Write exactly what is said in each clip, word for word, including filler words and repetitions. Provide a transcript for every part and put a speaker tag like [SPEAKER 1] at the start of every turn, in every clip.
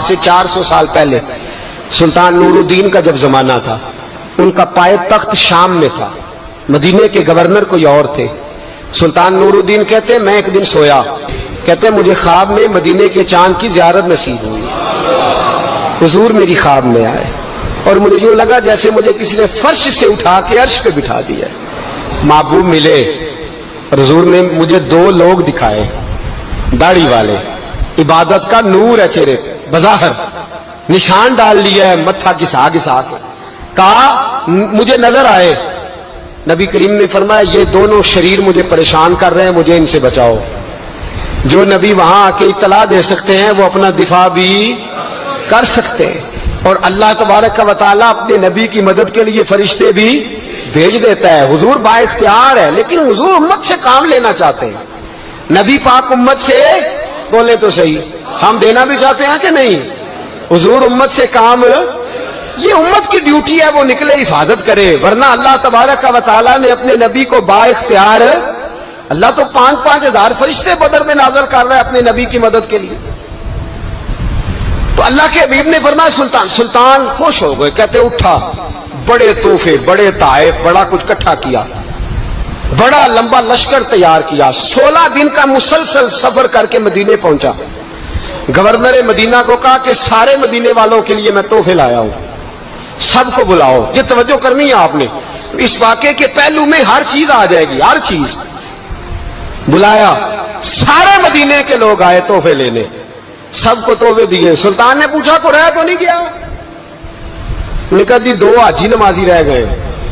[SPEAKER 1] سے چار سو سال پہلے سلطان نور الدین کا جب زمانہ تھا، ان کا پائے تخت شام میں تھا، مدینے کے گورنر کوئی اور تھے۔ سلطان نور الدین کہتے ہیں میں ایک دن سویا، کہتے ہیں مجھے خواب میں مدینے کے چاند کی زیارت نصیب ہوئی، حضور میری خواب میں آئے اور مجھے یوں لگا جیسے مجھے کسی نے فرش سے اٹھا کے عرش پہ بٹھا دیا۔ محبوب ملے اور حضور نے مجھے دو لوگ دکھائے، داڑھی والے، عبادت کا نور ہے چہرے پہ، بظاہر نشان ڈال لیا ہے، متھا گھسا گھسا کے کہا مجھے نظر آئے۔ نبی کریم نے فرمایا یہ دونوں شریر مجھے پریشان کر رہے ہیں، مجھے ان سے بچاؤ۔ جو نبی وہاں آ کے اطلاع دے سکتے ہیں وہ اپنا دفاع بھی کر سکتے ہیں، اور اللہ تبارک و تعالیٰ اپنے نبی کی مدد کے لیے فرشتے بھی بھیج دیتا ہے۔ حضور با اختیار ہے، لیکن حضور امت سے کام لینا چاہتے ہیں۔ نبی پاک امت سے بولے تو صحیح، ہم دینا بھی چاہتے ہیں کہ نہیں؟ حضور امت سے کام، یہ امت کی ڈیوٹی ہے، وہ نکلے حفاظت کرے، ورنہ اللہ تبارک و تعالیٰ نے اپنے نبی کو با اختیار، اللہ تو پانچ پانچ ہزار فرشتے بدر میں نازل کر رہا ہے اپنے نبی کی مدد کے لیے۔ تو اللہ کے حبیب نے فرمایا سلطان سلطان خوش ہو گئے، کہتے اٹھا، بڑے تحفے، بڑے تحائف، بڑا کچھ اکٹھا کیا، بڑا لمبا لشکر تیار کیا، سولہ دن کا مسلسل سفر کر کے مدینے پہنچا۔ گورنر مدینہ کو کہا کہ سارے مدینے والوں کے لیے میں تحفے لایا ہوں، سب کو بلاؤ۔ یہ توجہ کرنی ہے آپ نے، اس واقعے کے پہلو میں ہر چیز آ جائے گی، ہر چیز۔ بلایا، سارے مدینے کے لوگ آئے تحفے لینے، سب کو تحفے دیے۔ سلطان نے پوچھا کو رہ تو نہیں گیا؟ نے کہا جی دو حاجی نمازی رہ گئے۔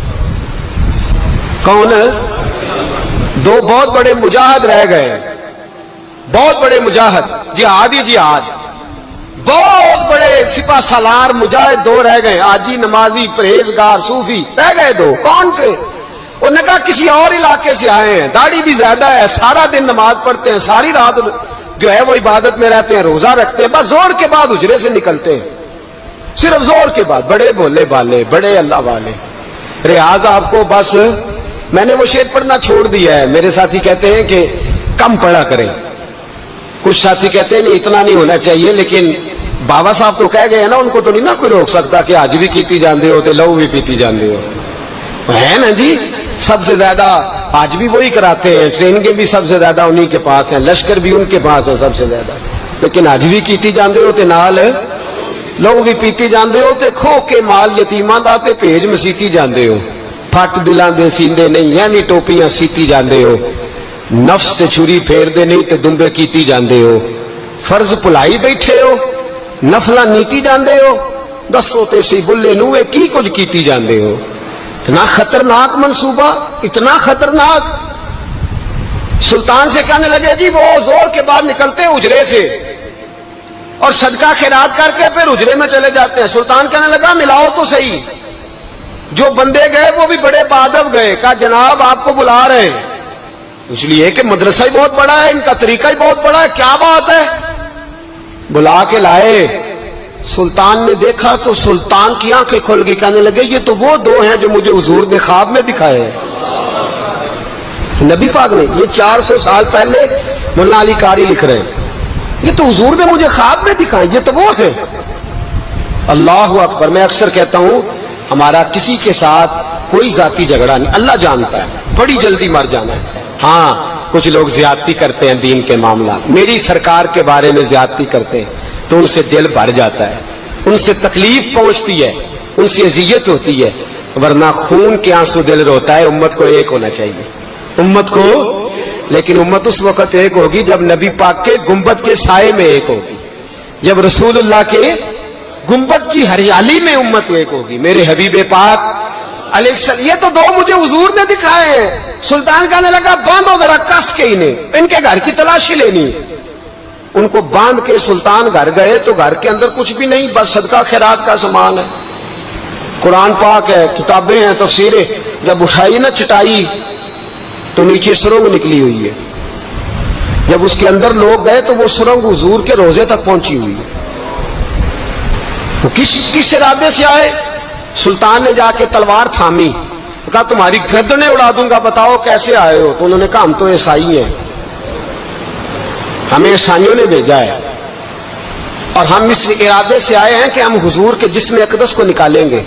[SPEAKER 1] کون؟ دو بہت بڑے مجاہد رہ گئے، بہت بڑے مجاہد، جہادی جہاد، بہت بڑے سپاہ سالار مجاہد دو رہ گئے، حاجی نمازی پرہیزگار صوفی رہ گئے دو۔ کون سے؟ انہوں نے کہا کسی اور علاقے سے آئے ہیں، داڑھی بھی زیادہ ہے، سارا دن نماز پڑھتے ہیں، ساری رات جو ہے وہ عبادت میں رہتے ہیں، روزہ رکھتے ہیں، بس زور کے بعد حجرے سے نکلتے ہیں، صرف زور کے بعد، بڑے بولے بالے، بڑے اللہ والے۔ ریاض آپ کو بس میں نے وہ شعر پڑھنا چھوڑ دیا ہے، میرے ساتھی کہتے ہیں کہ کم پڑھا کریں، کچھ ساتھی کہتے ہیں نہیں اتنا نہیں ہونا چاہیے، لیکن بابا صاحب تو کہہ گئے ہیں نا، ان کو تو نہیں نا کوئی روک سکتا کہ آج بھی کیتی جاندے ہو تے لو بھی پیتی جاندے ہو، ہے نا جی؟ سب سے زیادہ آج بھی وہی کراتے ہیں، ٹریننگیں بھی سب سے زیادہ انہی کے پاس ہیں، لشکر بھی ان کے پاس ہے سب سے زیادہ، لیکن آج بھی کیتی جاندے ہو تے نال لوگ بھی پیتی جاندے ہو تے کھو کے مال یتیماں دا تے بھیج مسیتی جاندے ہو، پھٹ دلاں دے سیندے نہیں یعنی ٹوپیاں سیتی جاندے ہو، نفس تے چھری پھیر دے نہیں تے دمبے کیتی جاندے ہو، فرض پلائی بیٹھے ہو، نفلہ نیتی جاندے ہو، دسو تے سی بلے نوے کی کچھ کیتی جاندے ہو۔ اتنا خطرناک منصوبہ، اتنا خطرناک۔ سلطان سے کہنے لگے جی وہ زور کے بعد نکلتے ہیں حجرے سے اور صدقہ خیرات کر کے پھر حجرے میں چلے جاتے ہیں۔ سلطان کہنے لگا ملاؤ تو صحیح، جو بندے گئے وہ بھی بڑے بادب گئے، کہا جناب آپ کو بلا رہے ہیں، اس لیے کہ مدرسہ ہی بہت بڑا ہے، ان کا طریقہ ہی بہت بڑا ہے، کیا بات ہے؟ بلا کے لائے۔ سلطان نے دیکھا تو سلطان کی آنکھیں کھل گئی، کہنے لگے یہ تو وہ دو ہیں جو مجھے حضور نے خواب میں دکھائے ہیں۔ نبی پاک نے یہ چار سو سال پہلے مولانا علی قاری لکھ رہے ہیں، یہ تو حضور نے مجھے خواب میں دکھائے، یہ تو وہ ہے۔ اللہ اکبر۔ میں اکثر کہتا ہوں ہمارا کسی کے ساتھ کوئی ذاتی جھگڑا نہیں، اللہ جانتا ہے، بڑی جلدی مر جانا ہے۔ ہاں کچھ لوگ زیادتی کرتے ہیں دین کے معاملات، میری سرکار کے بارے میں زیادتی کرتے ہیں تو ان سے دل بھر جاتا ہے، ان سے تکلیف پہنچتی ہے، ان سے اذیت ہوتی ہے، ورنہ خون کے آنسو دل روتا ہے۔ امت کو ایک ہونا چاہیے، امت کو، لیکن امت اس وقت ایک ہوگی جب نبی پاک کے گنبد کے سائے میں ایک ہوگی، جب رسول اللہ کے گنبد کی ہریالی میں امت ایک ہوگی۔ میرے حبیب پاک علیہ السلام، یہ تو دو مجھے حضور نے دکھائے ہیں۔ سلطان کہنے لگا باندھو ذرا کس کے انہیں، ان کے گھر کی تلاشی لینی۔ ان کو باندھ کے سلطان گھر گئے تو گھر کے اندر کچھ بھی نہیں، بس صدقہ خیرات کا سامان ہے، قرآن پاک ہے، کتابیں ہیں، تفسیریں۔ جب اٹھائی نا چٹائی تو نیچے سرنگ نکلی ہوئی ہے، جب اس کے اندر لوگ گئے تو وہ سرنگ حضور کے روزے تک پہنچی ہوئی ہے۔ وہ کس کس ارادے سے آئے؟ سلطان نے جا کے تلوار تھامی، کہا تمہاری گردنیں اڑا دوں گا، بتاؤ کیسے آئے ہو؟ تو انہوں نے کہا ہم تو عیسائی ہیں، ہمیں عیسائیوں نے بھیجا ہے۔ اور ہم اس ارادے سے آئے ہیں کہ ہم حضور کے جسم اقدس کو نکالیں گے،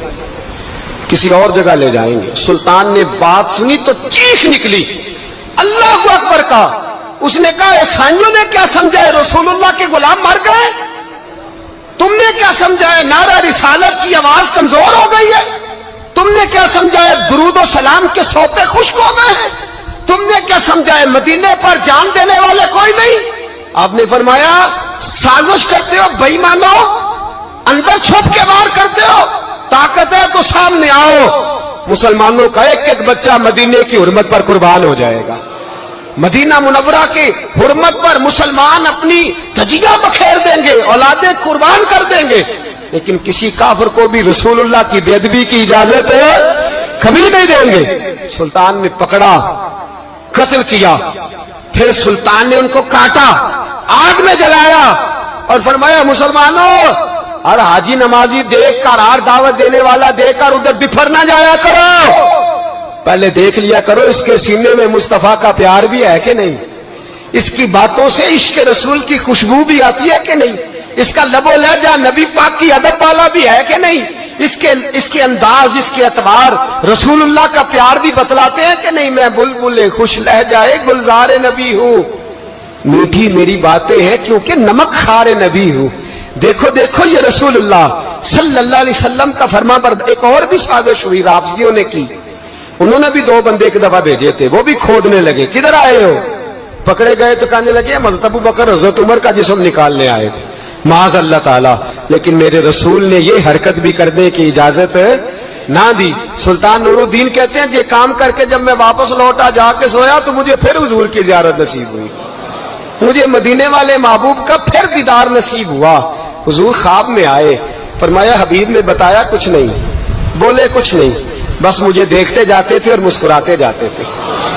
[SPEAKER 1] کسی اور جگہ لے جائیں گے۔ سلطان نے بات سنی تو چیخ نکلی، اللہ اکبر کا۔ اس نے کہا عیسائیوں نے کیا سمجھا ہے رسول اللہ کے غلام مر گئے؟ تم نے کیا سمجھا ہے نعرہ رسالت کی آواز کمزور ہو گئی ہے؟ تم نے کیا سمجھا ہے درود و سلام کے سوتے خشک ہو گئے ہیں؟ تم نے کیا سمجھا ہے مدینے پر جان دینے والے کوئی نہیں؟ آپ نے فرمایا سازش کرتے ہو بے ایمانو، اندر چھپ کے وار کرتے ہو، طاقت ہے تو سامنے آؤ۔ مسلمانوں کا ایک ایک بچہ مدینے کی حرمت پر قربان ہو جائے گا، مدینہ منورہ کی حرمت پر مسلمان اپنی تجیہ بکھیر دیں گے، اولادیں قربان کر دیں گے، لیکن کسی کافر کو بھی رسول اللہ کی بے ادبی کی اجازت کبھی نہیں دیں گے۔ سلطان نے پکڑا، قتل کیا، پھر سلطان نے ان کو کاٹا، آگ میں جلایا اور فرمایا مسلمانوں اور حاجی نمازی دیکھ کر، ہر دعوت دینے والا دیکھ کر ادھر بفر نہ جایا کرو، پہلے دیکھ لیا کرو اس کے سینے میں مصطفیٰ کا پیار بھی ہے کہ نہیں، اس کی باتوں سے عشق رسول کی خوشبو بھی آتی ہے کہ نہیں، اس کا لب و لہجہ نبی پاک کی ادب والا بھی ہے کہ نہیں، اس کے اس کے انداز، اس کے اعتبار رسول اللہ کا پیار بھی بتلاتے ہیں کہ نہیں۔ میں بلبل خوش لہجہ گلزار نبی ہوں، میٹھی میری باتیں ہیں کیونکہ نمک خار نبی ہوں۔ دیکھو دیکھو یہ رسول اللہ صلی اللہ علیہ وسلم کا فرما بردار۔ ایک اور بھی سازش ہوئی رافضیوں نے کی، انہوں نے بھی دو بندے ایک دفعہ بھیجے تھے، وہ بھی کھودنے لگے، کدھر آئے ہو؟ پکڑے گئے تو کہنے لگے حضرت ابو بکر حضرت عمر کا جسم نکالنے آئے، معاذ اللہ تعالی، لیکن میرے رسول نے یہ حرکت بھی کرنے کی اجازت نہ دی۔ سلطان نور الدین کہتے ہیں یہ کام کر کے جب میں واپس لوٹا جا کے سویا تو مجھے پھر حضور کی زیارت نصیب ہوئی، مجھے مدینے والے محبوب کا پھر دیدار نصیب ہوا۔ حضور خواب میں آئے، فرمایا حبیب نے بتایا کچھ نہیں، بولے کچھ نہیں، بس مجھے دیکھتے جاتے تھے اور مسکراتے جاتے تھے۔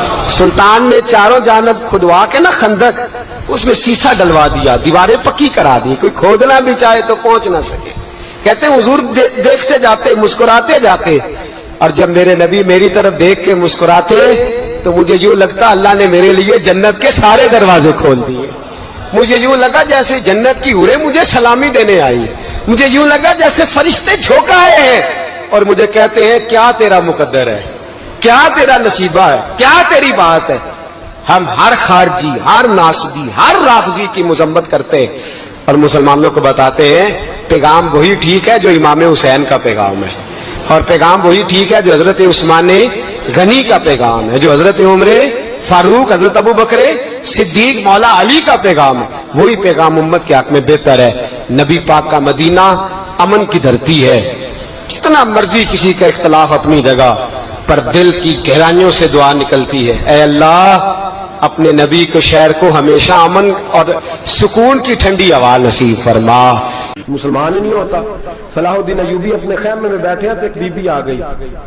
[SPEAKER 1] سلطان نے چاروں جانب کھدوا کے نا خندق، اس میں سیسا ڈلوا دیا، دیواریں پکی کرا دی، کوئی کھودنا بھی چاہے تو پہنچ نہ سکے۔ کہتے ہیں حضور دیکھتے جاتے، مسکراتے جاتے، اور جب میرے نبی میری طرف دیکھ کے مسکراتے تو مجھے یوں لگتا اللہ نے میرے لیے جنت کے سارے دروازے کھول دیے۔ مجھے یوں لگا جیسے جنت کی حوریں مجھے سلامی دینے آئی، مجھے یوں لگا جیسے فرشتے جھونک آئے ہیں اور مجھے کہتے ہیں کیا تیرا مقدر ہے، کیا تیرا نصیبہ ہے، کیا تیری بات ہے۔ ہم ہر خارجی، ہر ناسبی، ہر رافضی کی مذمت کرتے اور مسلمانوں کو بتاتے ہیں پیغام وہی ٹھیک ہے جو امام حسین کا پیغام ہے، اور پیغام وہی ٹھیک ہے جو حضرت عثمان غنی کا پیغام ہے، جو حضرت عمر فاروق، حضرت ابو بکر صدیق، مولا علی کا پیغام ہے، وہی پیغام امت کے حق میں بہتر ہے۔ نبی پاک کا مدینہ امن کی دھرتی ہے، کتنا مرضی کسی کا اختلاف اپنی جگہ، پر دل کی گہرائیوں سے دعا نکلتی ہے، اے اللہ اپنے نبی کو شہر کو ہمیشہ امن اور سکون کی ٹھنڈی ہوا نصیب فرما۔ مسلمان ہی نہیں ہوتا۔ صلاح الدین ایوبی اپنے خیمے میں بیٹھے تو ایک بی بی آ گئی،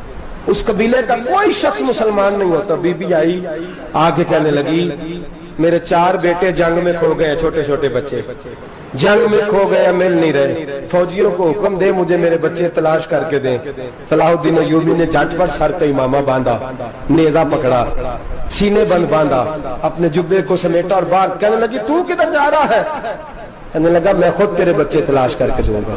[SPEAKER 1] اس قبیلے کا کوئی شخص مسلمان نہیں ہوتا، بی بی آئی، آگے کہنے لگی میرے چار بیٹے جنگ میں کھو گئے، چھوٹے چھوٹے بچے جنگ میں کھو گئے، مل نہیں رہے، فوجیوں کو حکم دے مجھے میرے بچے تلاش کر کے دیں۔ صلاح الدین ایوبی نے جھٹ پٹ سر پہ امامہ باندھا، نیزہ پکڑا، سینے بند باندھا، اپنے جبے کو سمیٹا اور باہر کہنے لگی تو کدھر جا رہا ہے؟ کہنے لگا میں خود تیرے بچے تلاش کر کے دوں گا۔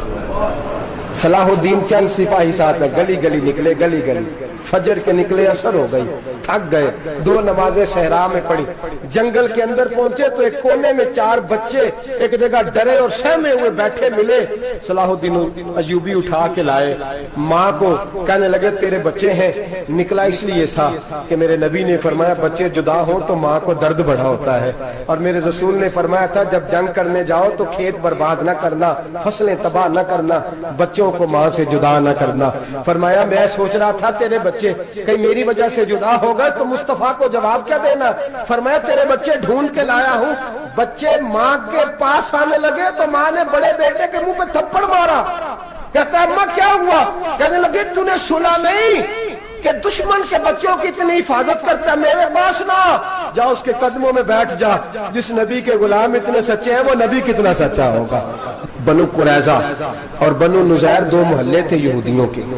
[SPEAKER 1] صلاح الدین چند سپاہی ساتھ میں گلی گلی نکلے، گلی گلی فجر کے نکلے، اثر ہو گئی، تھک گئے، دو نمازیں صحرا میں پڑھی، جنگل کے اندر پہنچے تو ایک کونے میں چار بچے ایک جگہ ڈرے اور سہمے ہوئے بیٹھے ملے۔ صلاح الدین ایوبی اٹھا کے لائے، ماں کو کہنے لگے تیرے بچے ہیں، نکلا اس لیے تھا کہ میرے نبی نے فرمایا بچے جدا ہوں تو ماں کو درد بڑا ہوتا ہے، اور میرے رسول نے فرمایا تھا جب جنگ کرنے جاؤ تو کھیت برباد نہ کرنا، فصلیں تباہ نہ کرنا، بچوں کو ماں سے جدا نہ کرنا۔ فرمایا میں سوچ رہا تھا تیرے بچے کہیں میری وجہ سے جدا ہو گئے تو مصطفیٰ کو جواب کیا دینا؟ فرمایا تیرے بچے ڈھونڈ کے لایا ہوں۔ بچے ماں کے پاس آنے لگے تو ماں نے بڑے بیٹے کے منہ پہ تھپڑ مارا، کہتا ہے اماں کیا ہوا؟ کہنے لگے تو نے سنا نہیں کہ دشمن کے بچوں کی اتنی حفاظت کرتا ہے، میرے پاس نہ جا، اس کے قدموں میں بیٹھ جا، جس نبی کے غلام اتنے سچے ہیں وہ نبی کتنا سچا ہوگا۔ بنو قریظہ اور بنو نذیر دو محلے تھے یہودیوں کے،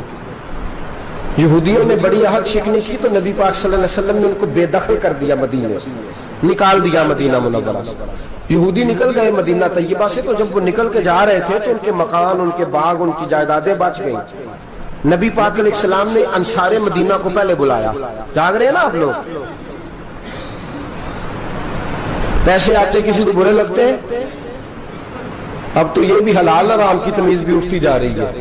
[SPEAKER 1] یہودیوں نے بڑی عہد شکنی کی تو نبی پاک صلی اللہ علیہ وسلم نے ان کو بے دخل کر دیا، مدینے سے نکال دیا، مدینہ منورہ سے۔
[SPEAKER 2] یہودی نکل گئے مدینہ طیبہ سے، تو جب وہ نکل کے جا رہے تھے تو ان کے مکان، ان کے باغ، ان کی جائیدادیں بچ گئیں. نبی پاک علیہ السلام نے انصار مدینہ کو پہلے بلایا. جاگ رہے ہیں نا آپ لوگ؟ پیسے آتے کسی کو برے لگتے ہیں؟ اب تو یہ بھی حلال حرام کی تمیز بھی اٹھتی جا رہی ہے.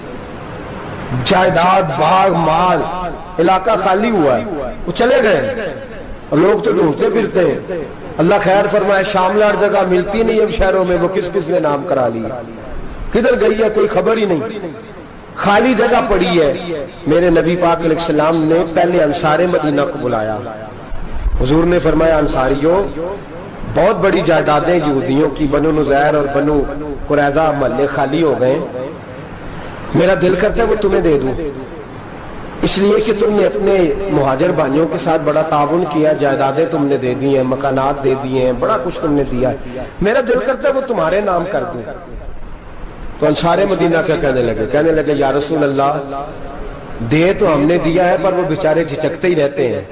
[SPEAKER 2] جائیداد، باغ، مال، علاقہ خالی ہوا ہے، وہ چلے گئے. لوگ تو ڈھونڈتے پھرتے ہیں. اللہ خیر فرمائے، شاملہ ہر جگہ ملتی نہیں اب شہروں میں، وہ کس کس نے نام کرا لی، کدھر گئی ہے کوئی خبر ہی نہیں، خالی جگہ پڑی ہے. میرے نبی پاک علیہ السلام نے پہلے انصار مدینہ کو بلایا. حضور نے فرمایا انصاریوں، بہت بڑی جائیدادیں یہودیوں کی بنو نذیر اور بنو قریظہ محلے خالی ہو گئے، میرا دل کرتا ہے وہ تمہیں دے دوں، اس لیے کہ تم نے اپنے مہاجر بھائیوں کے ساتھ بڑا تعاون کیا، جائیدادیں تم نے دے دی ہیں، مکانات دے دیے ہیں، بڑا کچھ تم نے دیا ہے، میرا دل کرتا ہے وہ تمہارے نام کر دوں. تو انصار مدینہ کیا کہنے لگے؟ کہنے لگے یا رسول اللہ، دے تو ہم نے دیا ہے پر وہ بیچارے جھچکتے ہی رہتے ہیں،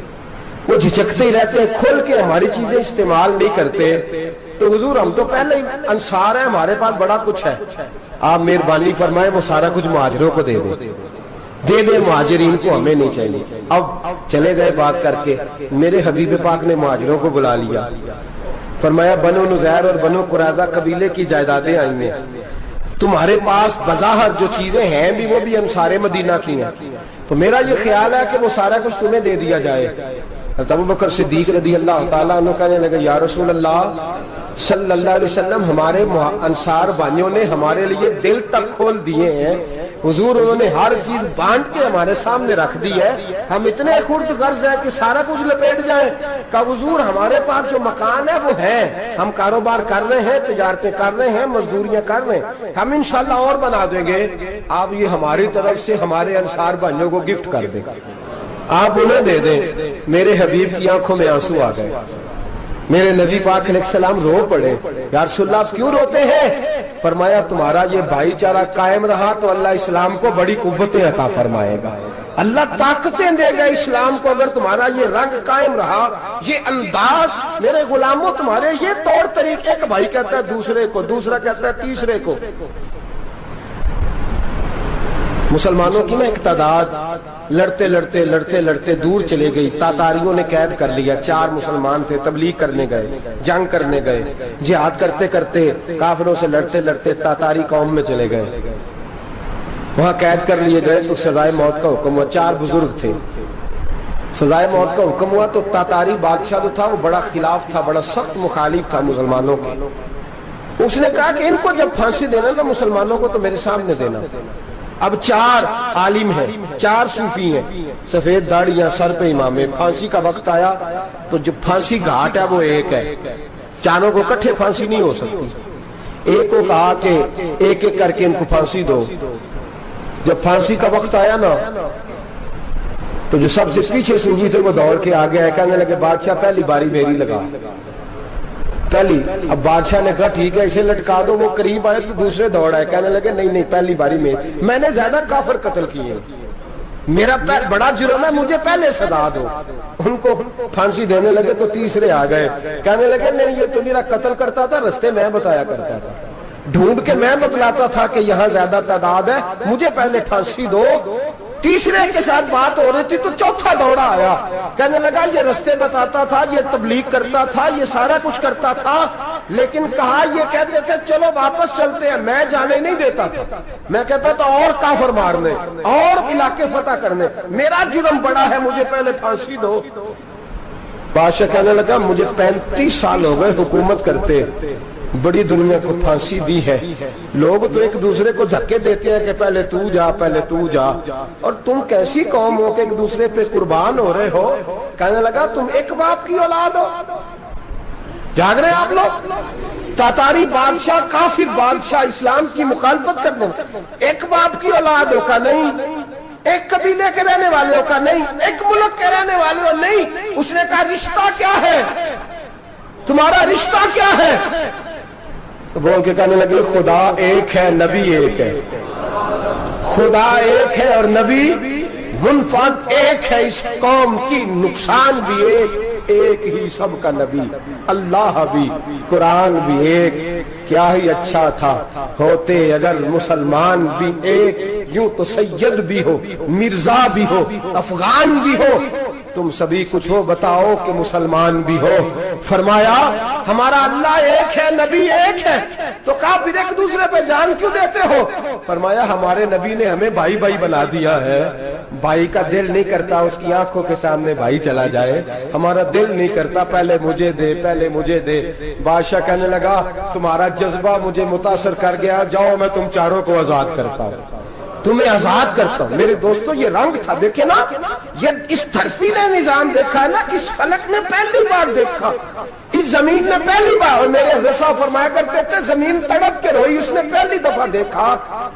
[SPEAKER 2] وہ جھچکتے ہی رہتے ہیں، کھول کے ہماری چیزیں استعمال نہیں کرتے. تو حضور ہم تو پہلے ہی انصار ہیں، ہمارے پاس بڑا کچھ ہے، آپ مہربانی فرمائیں وہ سارا کچھ مہاجروں کو دے دیں، دے دے مہاجرین کو، ہمیں نہیں چاہیے. اب چلے گئے بات کر کے. میرے حبیب پاک نے مہاجروں کو بلا لیا، فرمایا بنو نذیر اور بنو قریظہ قبیلے کی جائیدادیں آئی ہیں، تمہارے پاس بظاہر جو چیزیں ہیں بھی وہ بھی انصار مدینہ کی ہیں، تو میرا یہ خیال ہے کہ وہ سارا کچھ تمہیں دے دیا جائے. ابو بکر صدیق رضی اللہ تعالیٰ عنہ کہنے لگے یا رسول اللہ صلی اللہ علیہ وسلم، ہمارے انصار بھائیوں نے ہمارے لیے دل تک کھول دیے ہیں حضور، انہوں نے ہر چیز بانٹ کے ہمارے سامنے رکھ دی ہے، ہم اتنے خرد غرض ہیں کہ سارا کچھ لپیٹ جائیں. کہ حضور ہمارے پاس جو مکان ہے وہ ہے، ہم کاروبار کر رہے ہیں، تجارتیں کر رہے ہیں، مزدوریاں کر رہے ہیں، ہم انشاءاللہ اور بنا دیں گے، آپ یہ ہماری طرف سے ہمارے انصار بھائیوں کو گفٹ کر دیں، آپ انہیں دے دیں. میرے حبیب کی آنکھوں میں آنسو آ گئے. میرے نبی پاک علیہ السلام رو پڑے. یا رسول اللہ آپ کیوں روتے ہیں؟ فرمایا تمہارا یہ بھائی چارہ قائم رہا تو اللہ اسلام کو بڑی قوتیں عطا فرمائے گا، اللہ طاقتیں دے گا اسلام کو. اگر تمہارا یہ رنگ قائم رہا، یہ انداز، میرے غلاموں تمہارے یہ طور طریقے، ایک بھائی کہتا ہے دوسرے کو، دوسرا کہتا ہے تیسرے کو. مسلمانوں کی نا ایک تعداد لڑتے لڑتے لڑتے لڑتے دور چلے گئی. تاتاریوں نے قید کر لیا، چار مسلمان تھے، تبلیغ کرنے گئے، جنگ کرنے گئے، جہاد کرتے کرتے کافروں سے لڑتے لڑتے تاتاری قوم میں چلے گئے، وہاں قید کر لیے گئے. تو سزائے موت کا حکم ہوا. چار بزرگ تھے، سزائے موت کا حکم ہوا. تو تاتاری بادشاہ جو تھا وہ بڑا خلاف تھا، بڑا سخت مخالف تھا مسلمانوں کے. اس نے کہا کہ ان کو جب پھانسی دینا نا مسلمانوں کو تو میرے سامنے دینا. اب چار عالم ہیں، چار صوفی ہیں، سفید داڑیاں، سر پہ امامے. پھانسی کا وقت آیا تو جو پھانسی گھاٹ ہے وہ ایک ہے، چاروں کو کٹھے پھانسی نہیں ہو سکتی. ایک کو کہا کہ ایک ایک کر کے ان کو پھانسی دو. جب پھانسی کا وقت آیا نا تو جو سب سے پیچھے صوفی تھے وہ دوڑ کے آگے آئے، کہنے لگے بادشاہ پہلی باری میری لگا پہلی. اب بادشاہ نے کہا ٹھیک ہے اسے لٹکا دو. وہ قریب آئے تو دوسرے دوڑ آئے، کہنے لگے نہیں نہیں پہلی باری میں میں نے زیادہ کافر قتل کیے، میرا بڑا جرم ہے، مجھے پہلے سزا دو. ان کو پھانسی دینے لگے تو تیسرے آ گئے، کہنے لگے نہیں یہ تو میرا قتل کرتا تھا، رستے میں بتایا کرتا تھا، ڈھونڈ کے میں بتلاتا تھا کہ یہاں زیادہ تعداد ہے، مجھے پہلے پھانسی دو. تیسرے کے ساتھ بات ہو رہی تھی تو چوتھا دوڑا آیا، کہنے لگا یہ رستے بتاتا تھا، یہ تبلیغ کرتا تھا، یہ سارا کچھ کرتا تھا، لیکن کہا یہ کہتے تھے چلو واپس چلتے ہیں، میں جانے نہیں دیتا تھا، میں کہتا تھا اور کافر مارنے اور علاقے فتح کرنے، میرا جرم بڑا ہے، مجھے پہلے پھانسی دو. بادشاہ کہنے لگا مجھے پینتیس سال ہو گئے حکومت کرتے، بڑی دنیا کو پھانسی دی ہے، لوگ تو ایک دوسرے کو دھکے دیتے ہیں کہ پہلے تو جا پہلے تو جا، اور تم کیسی قوم ہو کہ ایک دوسرے پہ قربان ہو رہے ہو. کہنے لگا تم ایک باپ کی اولاد ہو. جاگ رہے ہیں آپ لوگ؟ تاتاری بادشاہ، کافر بادشاہ، اسلام کی مخالفت کرتے ہیں، ایک باپ کی اولاد ہو کا نہیں، ایک قبیلے کے رہنے والے ہو کا نہیں، ایک ملک کے رہنے والے ہو نہیں. اس نے کہا رشتہ کیا ہے تمہارا، رشتہ کیا ہے؟ تو بول کے کہنے لگے خدا ایک ہے، نبی ایک ہے. خدا ایک ہے اور نبی منفرد ایک ہے، اس قوم کی نقصان بھی ایک، ایک ہی سب کا نبی، اللہ بھی قرآن بھی ایک، کیا ہی اچھا تھا ہوتے اگر مسلمان بھی ایک، یوں تو سید بھی ہو، مرزا بھی ہو، افغان بھی ہو، تم سبھی کچھ ہو بتاؤ کہ مسلمان بھی ہو۔ فرمایا ہمارا اللہ ایک ہے، نبی ایک ہے، تو کافر ایک دوسرے پہ جان کیوں دیتے ہو؟ فرمایا ہمارے نبی نے ہمیں بھائی بھائی بنا دیا ہے، بھائی کا دل نہیں کرتا اس کی آنکھوں کے سامنے بھائی چلا جائے، ہمارا دل نہیں کرتا پہلے مجھے دے پہلے مجھے دے۔ بادشاہ کہنے لگا تمہارا جذبہ مجھے متاثر کر گیا، جاؤ میں تم چاروں کو آزاد کرتا ہوں، تمہیں آزاد کرتا ہوں۔ میرے دوستو یہ رنگ تھا، دیکھیں نا، یہ اس دھرتی نے نظام دیکھا ہے نا، اس فلک نے پہلی بار دیکھا، اس زمین نے پہلی بار، اور میرے حضرت صاحب فرمایا کرتے تھے زمین تڑپ کے روئی، اس نے پہلی دفعہ دیکھا۔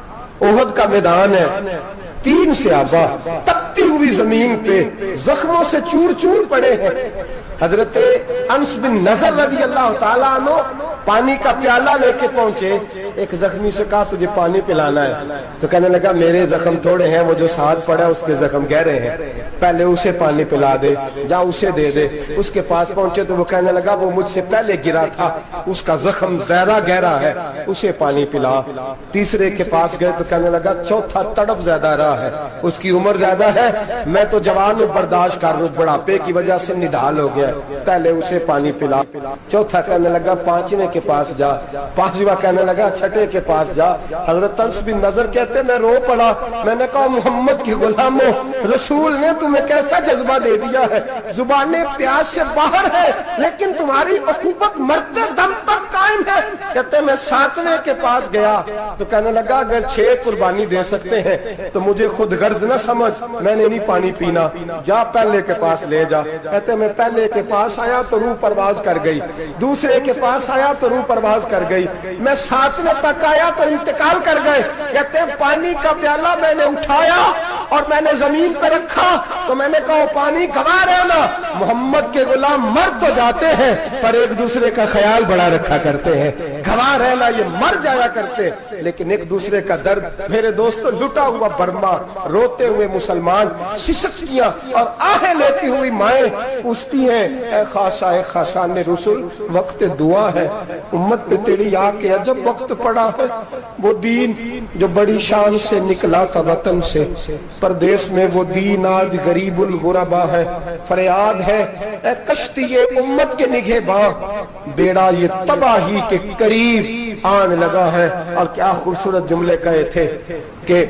[SPEAKER 2] احد کا میدان ہے، تین صحابہ تپتی ہوئی زمین پہ زخموں سے چور چور پڑے ہیں۔ حضرت انس بن نضر رضی اللہ تعالیٰ عنہ پانی کا پیالہ لے کے پہنچے، ایک زخمی سے کہا تجھے پانی پلانا ہے، تو کہنے لگا میرے زخم تھوڑے ہیں، وہ جو ساتھ پڑا اس کے زخم گہرے ہیں، پہلے اسے پانی پلا دے، جا اسے دے دے۔ اس کے پاس پہنچے تو وہ کہنے لگا وہ مجھ سے پہلے گرا تھا، اس کا زخم زیادہ گہرا ہے، اسے پانی پلا۔ تیسرے کے پاس گئے تو کہنے لگا چوتھا تڑپ زیادہ رہا ہے، اس کی عمر زیادہ ہے، میں تو جوان ہوں برداشت کر رہا ہوں، بڑھاپے کی وجہ سے نڈھال ہو گیا، پہلے اسے پانی پلا۔ چوتھا کہنے لگا پانچویں کے پاس جا، پانچواں کہنے لگا چھٹے کے پاس جا۔ حضرت انس بن نضر کہتے میں رو پڑا، میں نے کہا محمد کے غلاموں، رسول نے تمہیں کیسا جذبہ دے دیا ہے، زبانیں پیاس سے باہر ہے لیکن تمہاری اخوت مرتے دم تک قائم ہے۔ کہتے میں ساتویں کے پاس گیا تو کہنے لگا اگر چھ قربانی دے سکتے ہیں تو مجھے خود غرض نہ سمجھ، میں نے نہیں پانی پینا، جا پہلے کے پاس لے جا۔ کہتے میں پہلے کے پاس آیا تو روح پرواز کر گئی، دوسرے کے پاس آیا تو روح پرواز کر گئی، میں ساتویں تک آیا تو انتقال کر گئے۔ کہتے ہیں پانی کا پیالہ میں نے اٹھایا اور میں نے زمین پہ رکھا تو میں نے کہا پانی گوا رہنا، محمد کے غلام مر تو جاتے ہیں پر ایک دوسرے کا خیال بڑا رکھا کرتے ہیں، گوا رہنا یہ مر جایا کرتے لیکن ایک دوسرے کا درد۔ میرے دوستو لٹا ہوا برما، روتے ہوئے مسلمان، سسکیاں اور آہیں لیتی ہوئی مائیں پوچھتی ہیں اے خاصا اے خاصان رسول وقت دعا ہے، امت پہ تیری آ کے عجب وقت پڑا ہے، وہ دین جو بڑی شان سے نکلا تھا وطن سے، پردیس میں وہ دین آج غریب الغربا ہے، فریاد ہے اے کشتی امت کے نگہ باں، بیڑا یہ تباہی کے قریب آن لگا ہے۔ اور کیا خوبصورت جملے کہے تھے کہ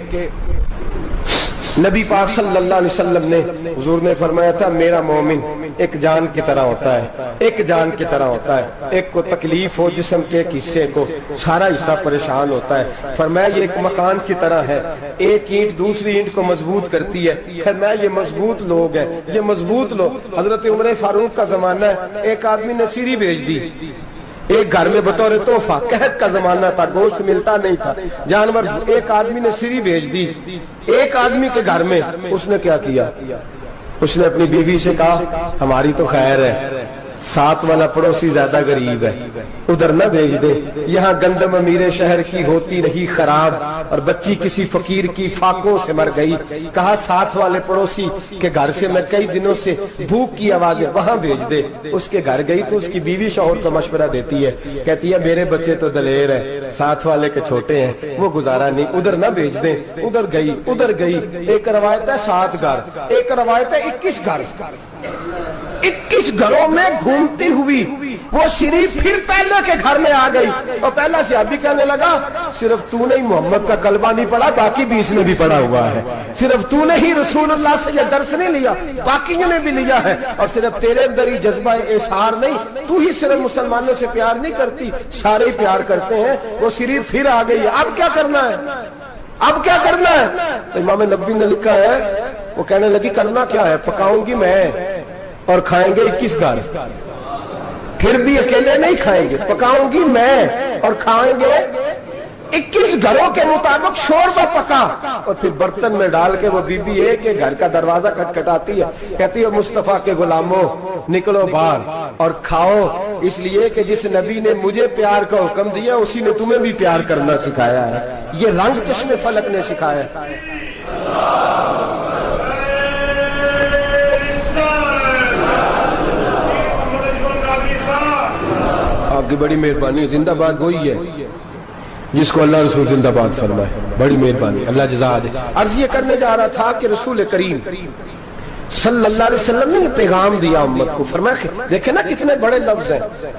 [SPEAKER 2] نبی پاک صلی اللہ علیہ وسلم نے، حضور نے فرمایا تھا میرا مومن ایک جان کی طرح ہوتا ہے، ایک جان کی طرح ہوتا ہے، ایک کو تکلیف ہو جسم کے ایک حصے کو سارا حصہ پریشان ہوتا ہے، فرمایا یہ ایک مکان کی طرح ہے، ایک اینٹ دوسری اینٹ کو مضبوط کرتی ہے، فرمایا یہ مضبوط لوگ ہیں، یہ مضبوط لوگ۔ حضرت عمر فاروق کا زمانہ ہے، ایک آدمی نے سیری بھیج دی ایک گھر میں بطور تحفہ، قحط کا زمانہ تھا، گوشت ملتا نہیں تھا، جانور، ایک آدمی نے سیری بھیج دی ایک آدمی کے گھر میں، اس نے کیا کیا، اس نے اپنی بیوی سے کہا ہماری تو خیر ہے، ساتھ والا پڑوسی زیادہ غریب ہے، ادھر نہ بھیج دے، یہاں گندم امیر شہر کی ہوتی رہی خراب اور بچی کسی فقیر کی فاقوں سے مر گئی، کہا ساتھ والے پڑوسی کے گھر سے میں کئی دنوں سے بھوک کی آوازیں وہاں بھیج دے۔ اس کے گھر گئی تو اس کی بیوی شوہر کو مشورہ دیتی ہے، کہتی ہے میرے بچے تو دلیر ہے، ساتھ والے کے چھوٹے ہیں، وہ گزارا نہیں، ادھر نہ بھیج دیں۔ ادھر گئی ادھر گئی ایک روایت ہے سات گھر، ایک روایت ہے اکیس گھر، اکیس گھروں میں گھومتی ہوئی وہ شریف پھر پہلے کے گھر میں آ گئی اور پہلا صحابی کہنے لگا صرف تو نے ہی محمد کا کلمہ نہیں پڑھا، باقی بھی اس نے بھی پڑھا ہوا ہے، صرف تو نے ہی رسول اللہ سے یہ درس نہیں لیا، باقیوں نے بھی لیا ہے، اور صرف تیرے اندر ہی جذبہ اظہار نہیں، تو ہی صرف مسلمانوں سے پیار نہیں کرتی، سارے ہی پیار کرتے ہیں۔ وہ شریف پھر آ گئی، اب کیا کرنا ہے، اب کیا کرنا ہے؟ تو امام نبوی نے لکھا ہے وہ کہنے لگی کرنا کیا ہے، پکاؤں گی میں اور کھائیں گے اکیس گھر، پھر بھی اکیلے نہیں کھائیں گے، پکاؤں گی میں اور کھائیں گے اکیس گھروں کے مطابق شوربہ پکا، اور پھر برتن میں ڈال کے وہ بی بی ایک ایک گھر کا دروازہ کھٹکھٹاتی ہے، کہتی ہے مصطفیٰ کے غلاموں نکلو باہر اور کھاؤ، اس لیے کہ جس نبی نے مجھے پیار کا حکم دیا اسی نے تمہیں بھی پیار کرنا سکھایا ہے، یہ رنگ چشم فلک نے سکھایا ہے۔ کی بڑی مہربانی, زندہ باد وہی ہے جس کو اللہ رسول زندہ باد فرمائے, بڑی مہربانی, اللہ جزا دے. عرض یہ کرنے جا رہا تھا کہ رسول کریم صلی اللہ علیہ وسلم نے پیغام دیا امت کو, فرمایا دیکھیں نا کتنے بڑے لفظ ہیں.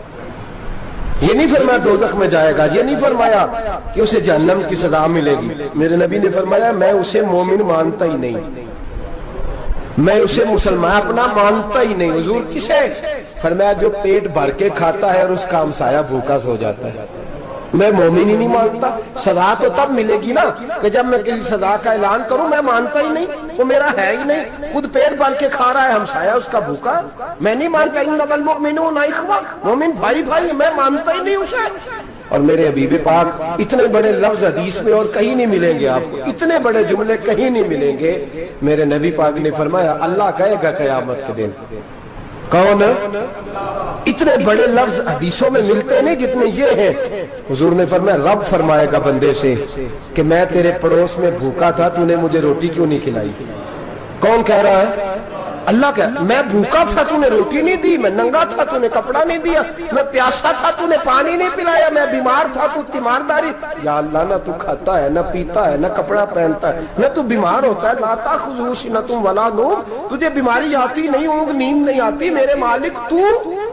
[SPEAKER 2] یہ نہیں فرمایا دوزخ میں جائے گا, یہ نہیں فرمایا کہ اسے جہنم کی سزا ملے گی. میرے نبی نے فرمایا میں اسے مومن مانتا ہی نہیں, میں اسے مسلمان اپنا مانتا ہی نہیں. حضور کسے؟ فرمایا جو پیٹ بھر کے کھاتا ہے اور اس کا ہمسایہ بھوکا سو جاتا ہے. میں مومن ہی نہیں مانتا. سزا تو تب ملے گی نا کہ جب میں کسی سزا کا اعلان کروں. میں مانتا ہی نہیں, وہ میرا ہے ہی نہیں. خود پیٹ بھر کے کھا رہا ہے, ہمسایہ اس کا بھوکا, میں نہیں مانتا. انما المؤمنون اخوہ, مومن بھائی بھائی, میں مانتا ہی نہیں اسے. اور میرے حبیب پاک اتنے بڑے لفظ حدیث میں اور کہیں نہیں ملیں گے آپ کو, اتنے بڑے جملے کہیں نہیں ملیں گے. میرے نبی پاک نے فرمایا اللہ کہے گا قیامت کے دن, کون؟ اتنے بڑے لفظ حدیثوں میں ملتے نہیں جتنے یہ ہیں. حضور نے فرمایا رب فرمائے گا بندے سے کہ میں تیرے پڑوس میں بھوکا تھا, تو نے مجھے روٹی کیوں نہیں کھلائی؟ کون کہہ رہا ہے؟ اللہ کہہ, میں بھوکا تھا تو نے روٹی نہیں دی, میں ننگا تھا تو نے کپڑا نہیں دیا, میں پیاسا تھا تو نے پانی نہیں پلایا, میں بیمار تھا تو تیمارداری. یا اللہ نہ تو کھاتا ہے, نہ پیتا ہے, نہ کپڑا پہنتا ہے, نہ تو بیمار ہوتا ہے. لا تاخذہ سنۃ ولا نوم, تجھے بیماری آتی نہیں, اونگ نیند نہیں آتی. میرے مالک تو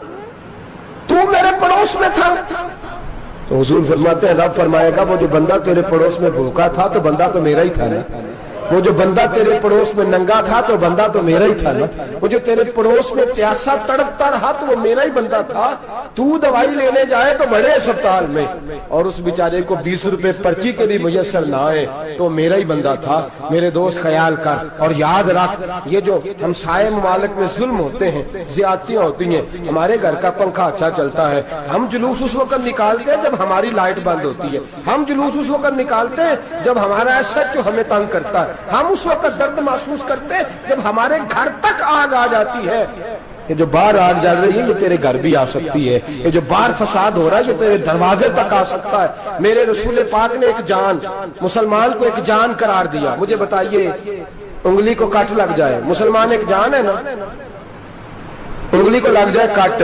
[SPEAKER 2] تو میرے پڑوس میں تھا. تو حضور فرماتے ہیں رب فرمائے گا وہ جو بندہ تیرے پڑوس میں بھوکا تھا تو بندہ تو میرا ہی تھا نا, وہ جو بندہ تیرے پڑوس میں ننگا تھا تو بندہ تو میرا ہی تھا نا, وہ جو تیرے پڑوس میں پیاسا تڑپتا رہا تو وہ میرا ہی بندہ تھا. تو دوائی لینے جائے تو بڑے اسپتال میں اور اس بیچارے کو بیس روپے پرچی کے بھی میسر نہ آئے تو میرا ہی بندہ تھا. میرے دوست خیال کر اور یاد رکھ, یہ جو ہمسائے ممالک میں ظلم ہوتے ہیں, زیادتیاں ہوتی ہیں. ہمارے گھر کا پنکھا اچھا چلتا ہے, ہم جلوس اس وقت نکالتے ہیں جب ہماری لائٹ بند ہوتی ہے. ہم جلوس اس وقت نکالتے ہیں جب ہمارا ایس ایچ او ہمیں تنگ کرتا ہے. ہم اس وقت درد محسوس کرتے ہیں جب ہمارے گھر تک آگ آ جاتی ہے. یہ جو باہر آگ جل رہی ہے یہ تیرے گھر بھی آ سکتی ہے, یہ جو باہر فساد ہو رہا ہے یہ تیرے دروازے تک آ سکتا ہے. میرے رسول پاک نے ایک جان, مسلمان کو ایک جان قرار دیا. مجھے بتائیے انگلی کو کٹ لگ جائے, مسلمان ایک جان ہے نا, انگلی کو لگ جائے کٹ,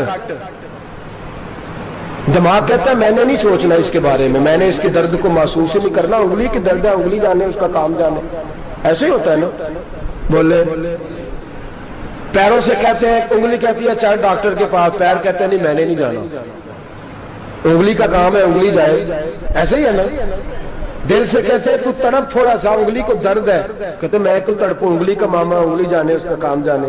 [SPEAKER 2] دماغ کہتا ہے میں نے نہیں سوچنا اس کے بارے میں, میں نے اس کے درد کو محسوس ہی نہیں کرنا. انگلی کی درد ہے, انگلی جانے, اس کا کام جانے. ایسے ہی ہوتا ہے نا. بولے پیروں سے کہتے ہیں, انگلی کہتی ہے چل ڈاکٹر کے پاس, پیر کہتے ہیں نہیں میں نے نہیں جانا, انگلی کا کام ہے انگلی جائے. ایسے ہی ہے نا. دل سے کہتے ہیں تو تڑپ تھوڑا سا, انگلی کو درد ہے, کہتے میں کو تڑپوں, انگلی کا ماما, انگلی جانے, اس کا کام جانے.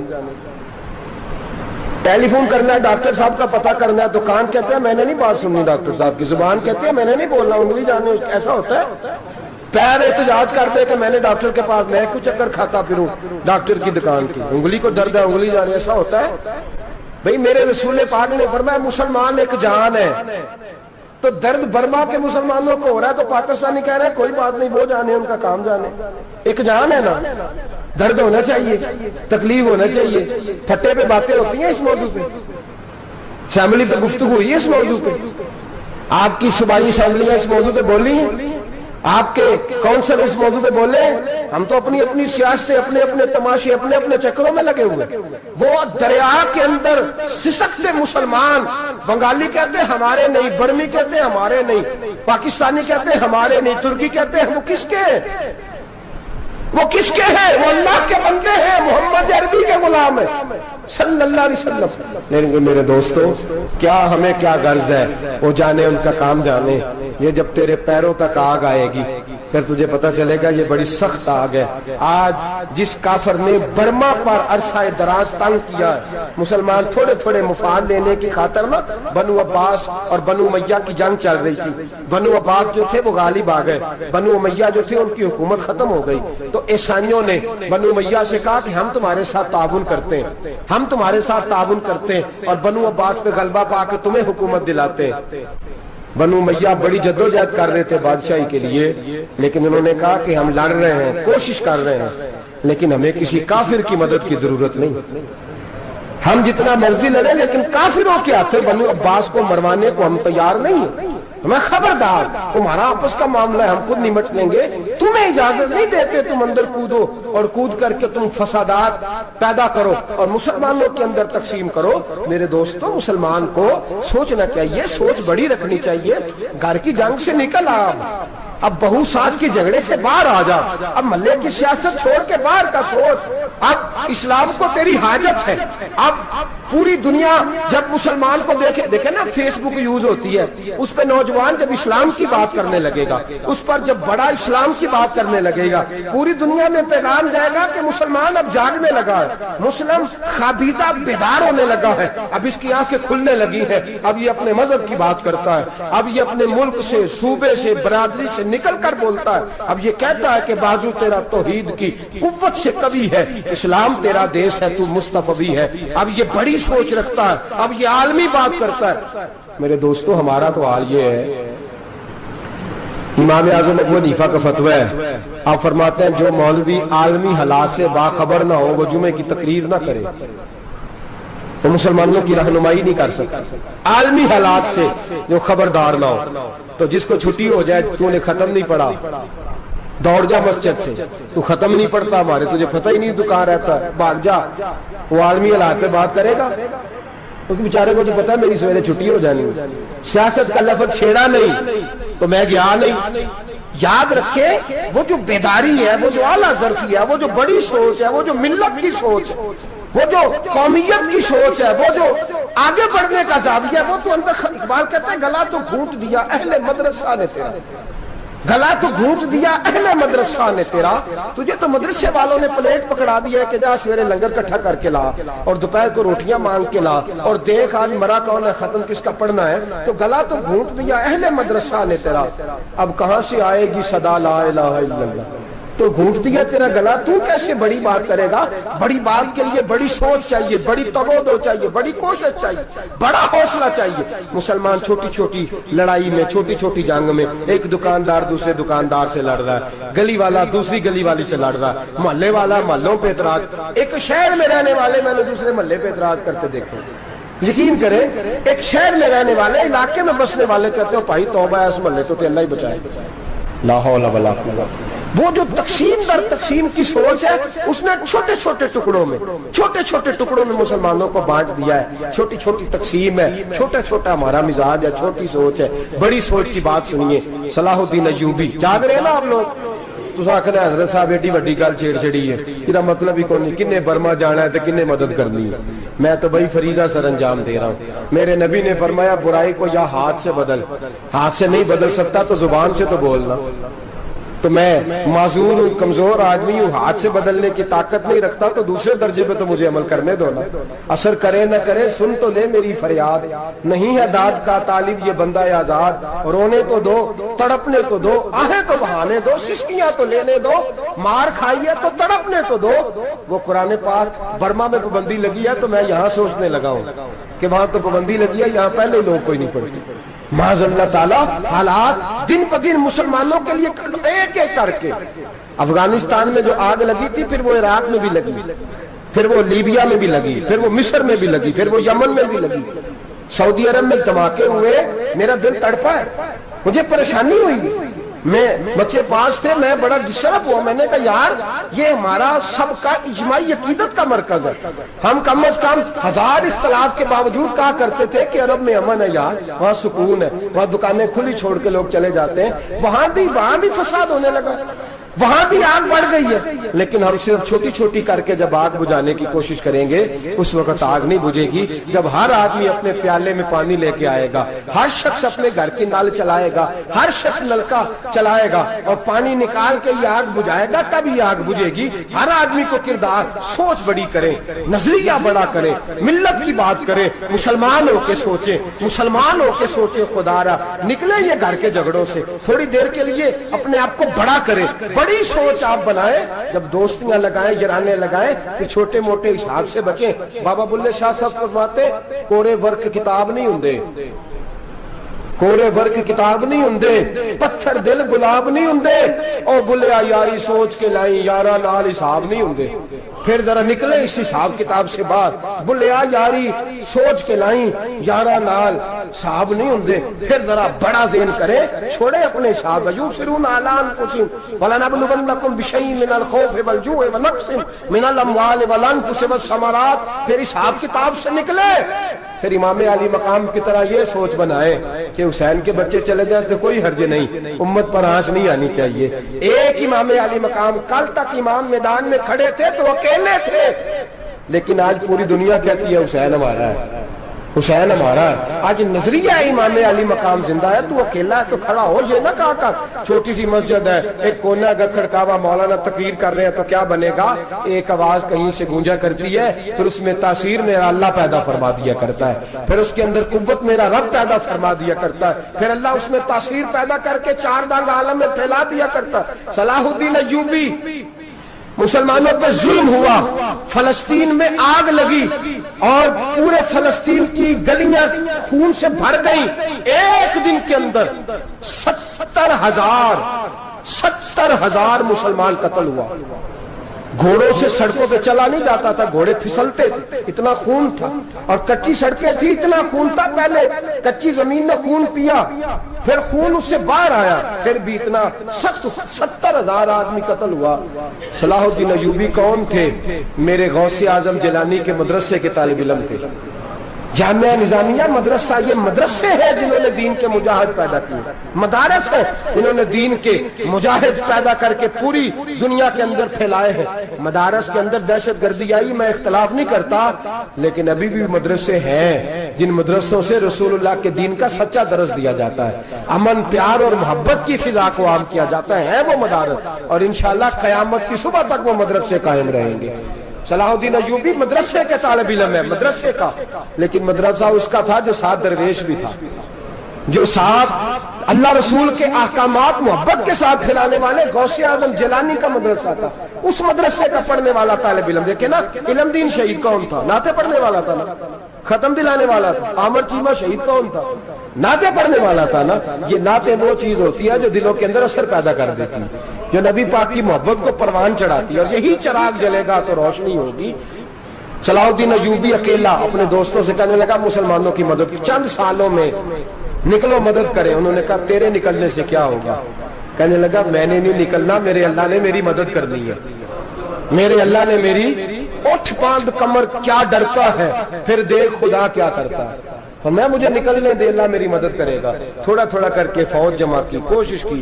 [SPEAKER 2] ٹیلی فون کرنا ہے, ڈاکٹر صاحب کا پتہ کرنا ہے, دکان کہتے ہیں میں نے نہیں بات سننی ڈاکٹر صاحب کی, زبان کہتی ہے میں نے نہیں بولنا, انگلی جانے. ایسا ہوتا ہے. پیر احتجاج کرتے کہ میں نے ڈاکٹر کے پاس, میں کچھ چکر کھاتا پھروں ڈاکٹر کی دکان کی, انگلی کو درد ہے انگلی جانے. ایسا ہوتا ہے بھئی. میرے رسول پاک نے فرمایا مسلمان ایک جان ہے. تو درد برما کے مسلمانوں کو ہو رہا ہے تو پاکستانی کہہ رہے ہیں کوئی بات نہیں, وہ جانے, ان کا کام جانے. ایک جان ہے نا, درد ہونا چاہیے, تکلیف ہونا چاہیے. پھٹے پہ باتیں ہوتی ہیں اس موضوع پہ, اسمبلی پہ گفتگو ہوئی ہے اس موضوع پہ, آپ کی صوبائی اسمبلیاں اس موضوع پہ بولی ہیں, آپ کے کونسل اس موضوع پہ بولے. ہم تو اپنی اپنی سیاستیں, اپنے اپنے تماشے, اپنے اپنے چکروں میں لگے ہوئے. وہ دریا کے اندر سسکتے مسلمان, بنگالی کہتے ہیں ہمارے نہیں, برمی کہتے ہیں ہمارے نہیں, پاکستانی کہتے ہیں ہمارے نہیں, ترکی کہتے ہیں. وہ کس کے ہیں؟ وہ کس کے ہیں؟ وہ اللہ کے بندے ہیں, محمد عربی کے غلام ہیں صلی اللہ علیہ وسلم. لیکن میرے دوستو کیا ہمیں کیا غرض ہے, وہ جانے ان کا کام جانے. یہ جب تیرے پیروں تک آگ آئے گی پھر تجھے پتا چلے گا یہ بڑی سخت آگ ہے. آج جس کافر نے برما پر عرصہ دراز تنگ کیا ہے, مسلمان تھوڑے تھوڑے مفاد لینے کی خاطر نا, بنو عباس اور بنو امیہ کی جنگ چل رہی تھی. بنو عباس جو تھے وہ غالب آ گئے, بنو امیہ جو تھے ان کی حکومت ختم ہو گئی. تو عیسائیوں نے بنو امیہ سے کہا کہ ہم تمہارے ساتھ تعاون کرتے ہیں, ہم تمہارے ساتھ تعاون کرتے ہیں اور بنو عباس پہ غلبہ پا کے تمہیں حکومت دلاتے ہیں. بنو امیہ بڑی جدوجہد کر رہے تھے بادشاہی کے لیے, لیکن انہوں نے کہا کہ ہم لڑ رہے ہیں, کوشش کر رہے ہیں, لیکن ہمیں کسی کافر کی مدد کی ضرورت نہیں. ہم جتنا مرضی لڑیں لیکن کافروں کے ہاتھوں بنو عباس کو مروانے کو ہم تیار نہیں ہیں. میں خبردار تمہارا آپس کا معاملہ ہے، ہم خود نمٹ لیں گے، تمہیں اجازت نہیں دیتے تم اندر کودو اور کود کر کے تم فسادات پیدا کرو اور مسلمانوں کے اندر تقسیم کرو۔ میرے دوستو، مسلمان کو سوچنا چاہیے، سوچ بڑی رکھنی چاہیے۔ گھر کی جنگ سے نکل آ، اب بہو ساس کی جھگڑے سے باہر آ جا، اب ملے کی سیاست چھوڑ کے باہر کا سوچ۔ اب اسلام کو تیری حاجت ہے۔ اب پوری دنیا جب مسلمان کو دیکھے دیکھے نا، فیس بک یوز ہوتی ہے، اس پہ نوجوان جب اسلام کی بات کرنے لگے گا، اس پر جب بڑا اسلام کی بات کرنے لگے گا، پوری دنیا میں پیغام جائے گا کہ مسلمان اب جاگنے لگا ہے، مسلم خوابیدہ بیدار ہونے لگا ہے، اب اس کی آنکھیں کھلنے لگی ہیں، اب یہ اپنے مذہب کی بات کرتا ہے، اب یہ اپنے ملک سے، صوبے سے، برادری سے نکل کر بولتا ہے، اب یہ کہتا ہے کہ بازو تیرا توحید کی قوت سے کبھی ہے، اسلام تیرا دیس ہے، تو مصطفی ہے، اب یہ بڑی سوچ رکھتا ہے، اب یہ عالمی بات کرتا ہے۔ میرے دوستو، ہمارا تو حال یہ ہے، امام اعظم ابو حنیفہ کا فتویٰ ہے، آپ فرماتے ہیں جو مولوی عالمی حالات سے باخبر نہ ہو وہ جمعے کی تقریر نہ کرے، وہ مسلمانوں کی رہنمائی نہیں کر سکتا۔ عالمی حالات سے جو خبردار نہ ہو، تو جس کو چھٹی ہو جائے، تو نے ختم نہیں پڑھا، دوڑ جا مسجد سے، تو ختم نہیں پڑھتا ہمارے، تجھے پتہ ہی نہیں دکان رہتا ہے، بھاگ جا، وہ عالمی حالات پہ بات کرے گا، کیونکہ بیچارے کو تو پتہ ہے میری سویرے چھٹی ہو جانی۔ سیاست کا لفظ چھیڑا نہیں تو میں گیا نہیں۔ یاد رکھے، وہ جو بیداری ہے، وہ جو اعلیٰ ظرفی ہے، وہ جو بڑی سوچ ہے، وہ جو ملت کی سوچ، وہ جو قومیت کی سوچ ہے، وہ جو آگے بڑھنے کا زاویہ ہے، وہ تو اندر، اقبال کہتا ہے گلا تو گھونٹ دیا اہل مدرسہ نے تیرا، گلا تو گھونٹ دیا اہل مدرسہ نے تیرا، تجھے تو مدرسے والوں نے پلیٹ پکڑا دیا ہے کہ جا سویرے لنگر کٹھا کر کے لا اور دوپہر کو روٹیاں مانگ کے لا اور دیکھ آج مرا کون ہے، ختم کس کا پڑھنا ہے، تو گلا تو گھونٹ دیا اہل مدرسہ نے تیرا، اب کہاں سے آئے گی صدا لا الہ الا اللہ، تو گھونٹ دیا تیرا گلا، تو کیسے بڑی بات کرے گا؟ بڑی بات کے لیے بڑی سوچ چاہیے، بڑی تگودو چاہیے، بڑی کوشش چاہیے، بڑا حوصلہ چاہیے۔ مسلمان چھوٹی چھوٹی لڑائی میں، چھوٹی چھوٹی جنگ میں، ایک دکاندار دوسرے دکاندار سے لڑ رہا ہے، گلی والا دوسری گلی والی سے لڑ رہا ہے، محلے والا محلوں پہ اعتراض، ایک شہر میں رہنے والے میں نے دوسرے محلے پہ اعتراض کرتے دیکھے۔ یقین کریں، ایک شہر میں رہنے والے، علاقے میں بسنے والے کہتے ہو بھائی توبہ ہے، اس محلے تو اللہ ہی بچائے، لا حول ولا قوت۔ وہ جو تقسیم در تقسیم کی سوچ ہے، اس نے چھوٹے چھوٹے ٹکڑوں میں چھوٹے چھوٹے ٹکڑوں میں مسلمانوں کو بانٹ دیا ہے، چھوٹی چھوٹی تقسیم ہے، چھوٹا چھوٹا ہمارا مزاج ہے، چھوٹی سوچ ہے۔ بڑی سوچ کی بات سنیے، صلاح الدین ایوبی، جاگ رہے نا آپ لوگ؟ تو آخر حضرت صاحب ایڈی وڈی گل چھیڑ چھڑی ہے، یہ مطلب ہی کون نہیں، کنے برما جانا ہے تو کنے مدد کرنی ہے، میں تو بھائی فریضہ سر انجام دے رہا ہوں۔ میرے نبی نے فرمایا برائی کو یا ہاتھ سے بدل، ہاتھ سے نہیں بدل سکتا تو زبان سے تو بولنا، تو میں معذور ہوں، کمزور آدمی ہوں، ہاتھ سے بدلنے کی طاقت نہیں رکھتا، تو دوسرے درجے پہ تو مجھے عمل کرنے دو نا، اثر کرے نہ کرے سن تو لے میری فریاد، نہیں ہے داد کا طالب یہ بندہ آزاد، رونے تو دو، تڑپنے تو دو، آہیں تو بہانے دو، سسکیاں تو لینے دو، مار کھائیے تو تڑپنے تو دو۔ وہ قرآن پاک برما میں پابندی لگی ہے تو میں یہاں سوچنے لگا ہوں کہ وہاں تو پابندی لگی ہے، یہاں پہلے لوگ کوئی نہیں پڑھتی۔ معاذ اللہ تعالیٰ حالات دن پہ دن مسلمانوں کے لیے ایک ایک کر کے، افغانستان میں جو آگ لگی تھی، پھر وہ عراق میں بھی لگی، پھر وہ لیبیا میں بھی لگی، پھر وہ مصر میں بھی لگی، پھر وہ یمن میں بھی لگی، سعودی عرب میں دھماکے ہوئے، میرا دل تڑپا ہے، مجھے پریشانی ہوئی، میں بچے پانچ تھے، میں بڑا ڈسٹرب ہوا، میں نے کہا یار یہ ہمارا سب کا اجماعی عقیدت کا مرکز ہے، ہم کم از کم ہزار اختلاف کے باوجود کہا کرتے تھے کہ عرب میں امن ہے یار، وہاں سکون ہے، وہاں دکانیں کھلی چھوڑ کے لوگ چلے جاتے ہیں، وہاں بھی وہاں بھی فساد ہونے لگا، وہاں بھی آگ بڑھ گئی ہے، لیکن ہم صرف چھوٹی چھوٹی کر کے جب آگ بجھانے کی کوشش کریں گے اس وقت آگ نہیں بجھے گی، جب ہر آدمی اپنے پیالے میں پانی لے کے آئے گا، ہر شخص اپنے گھر کی نل چلائے گا، ہر شخص نلکا چلائے گا اور پانی نکال کے یہ آگ بجھائے گا، تب یہ آگ بجھے گی۔ ہر آدمی کو کردار سوچ بڑی کرے، نظریہ بڑا کرے، ملت کی بات کرے، مسلمان ہو کے سوچیں، مسلمان ہو کے سوچیں، خدا را نکلے یہ گھر کے جھگڑوں سے، تھوڑی دیر کے لیے اپنے آپ کو بڑا کرے، بڑی سوچ آپ بنائیں، جب دوستیاں لگائیں، یرانے لگائیں، پھر چھوٹے موٹے حساب سے بچیں۔ بابا بلے شاہ صاحب فرماتے کورے ورک کتاب نہیں ہوندے، کوڑے ورگ کتاب نہیں ہوندے، پتھر دل گلاب نہیں ہوندے، او بلیا یاری سوچ کے لائیں یارہ نال حساب نہیں ہوندے۔ پھر ذرا نکلے اس حساب کتاب سے باہر، بلیا یاری سوچ کے لائیں یارہ نال حساب نہیں ہوندے۔ پھر ذرا بڑا ذہن کرے، چھوڑے اپنے حساب، یبصرون اعلی انفسہم وَلَنَبْلُوَنَّکُمْ بِشَیْءٍ مِنَ الْخَوْفِ وَالْجُوعِ وَنَقْصٍ مِنَ الْأَمْوَالِ وَالْأَنفُسِ وَالثَّمَرَاتِ۔ پھر حساب کتاب سے نکلے، پھر امام علی مقام کی طرح یہ سوچ بنائے کہ حسین کے بچے چلے جائیں تو کوئی حرج نہیں، امت پر آنچ نہیں آنی چاہیے۔ ایک امام علی مقام، کل تک امام میدان میں کھڑے تھے تو اکیلے تھے، لیکن آج پوری دنیا کہتی ہے حسین ہمارا ہے، حسین ہمارا ہے۔ آج نظریہ امام علی مقام زندہ ہے، تو اکیلا ہے تو کھڑا ہو، یہ نہ کہا کر چھوٹی سی مسجد ہے، ایک کونا کا کھڑکاوا، مولانا تقریر کر رہے ہیں تو کیا بنے گا، ایک آواز کہیں سے گونجا کرتی ہے، پھر اس میں تاثیر میرا اللہ پیدا فرما دیا کرتا ہے، پھر اس کے اندر قوت میرا رب پیدا فرما دیا کرتا ہے، پھر اللہ اس میں تاثیر پیدا کر کے چار دانگ عالم میں پھیلا دیا کرتا ہے۔ صلاح الدین ایوبی، مسلمانوں پہ ظلم ہوا، فلسطین میں آگ لگی اور پورے فلسطین کی گلیاں خون سے بھر گئیں، ایک دن کے اندر ستر ہزار ستر ہزار مسلمان قتل ہوا۔ گھوڑوں سے سڑکوں پہ چلا نہیں جاتا تھا، گھوڑے پھسلتے تھے، اتنا خون تھا، اور کچی سڑکیں تھی، اتنا خون تھا، پہلے کچی زمین نے خون پیا، پھر خون اس سے باہر آیا، پھر بھی اتنا سخت ستر ہزار آدمی قتل ہوا۔ صلاح الدین ایوبی کون تھے؟ میرے غوث اعظم جیلانی کے مدرسے کے طالب علم تھے۔ جامعہ نظامیہ مدرسہ، یہ مدرسے ہیں جنہوں نے دین کے مجاہد پیدا کیے، مدارس ہیں جنہوں نے دین کے مجاہد پیدا کر کے پوری دنیا کے اندر پھیلائے ہیں۔ مدارس کے اندر دہشت گردی آئی، میں اختلاف نہیں کرتا، لیکن ابھی بھی مدرسے ہیں جن مدرسوں سے رسول اللہ کے دین کا سچا درس دیا جاتا ہے، امن، پیار اور محبت کی فضا کو عام کیا جاتا ہے، وہ مدارس، اور انشاءاللہ قیامت کی صبح تک وہ مدرسے قائم رہیں گے۔ صلاح الدین ایوبی مدرسے کے طالب علم ہے، مدرسے کا، لیکن مدرسہ اس کا تھا جو ساتھ درویش بھی تھا، جو ساتھ اللہ رسول کے احکامات محبت کے ساتھ پھیلانے والے غوث اعظم جیلانی کا مدرسہ تھا، اس مدرسے کا پڑھنے والا طالب علم۔ دیکھیں نا، علم دین شہید کون تھا؟ نعتیں پڑھنے والا تھا نا، ختم دلانے والا تھا۔ عامر چیمہ شہید کون تھا؟ نعتیں پڑھنے والا تھا نا۔ یہ نعتیں وہ چیز ہوتی ہے جو دلوں کے اندر اثر پیدا کر دیتی ہے، جو نبی پاک کی محبت کو پروان چڑھاتی ہے، اور یہی چراغ جلے گا تو روشنی ہوگی۔ صلاح الدین ایوبی اکیلا اپنے دوستوں سے کہنے لگا مسلمانوں کی مدد کی، چند سالوں میں نکلو مدد کریں۔ انہوں نے کہا تیرے نکلنے سے کیا ہوگا؟ کہنے لگا میں نے نہیں نکلنا، میرے اللہ نے میری مدد کرنی ہے، میرے اللہ نے میری اٹھ باندھ کمر، کیا ڈرتا ہے پھر دیکھ خدا کیا کرتا ہے، اور میں مجھے نکلنے دے، اللہ میری مدد کرے گا۔ تھوڑا تھوڑا کر کے فوج جمع کی، کوشش کی۔